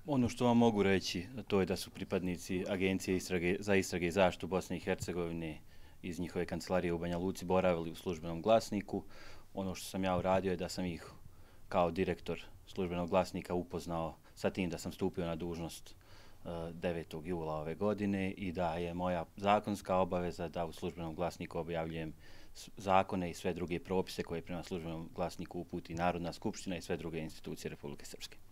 Ono što vam mogu reći, to je da su pripadnici Agencije za istrage i zaštitu Bosne i Hercegovine iz njihove kancelarije u Banja Luci boravili u službenom glasniku. Ono što sam ja uradio je da sam ih kao direktor službenog glasnika upoznao sa tim da sam stupio na dužnost 9. jula ove godine i da je moja zakonska obaveza da u službenom glasniku objavljujem zakone i sve druge propise koje prema službenom glasniku uputi Narodna skupština i sve druge institucije Republike Srpske.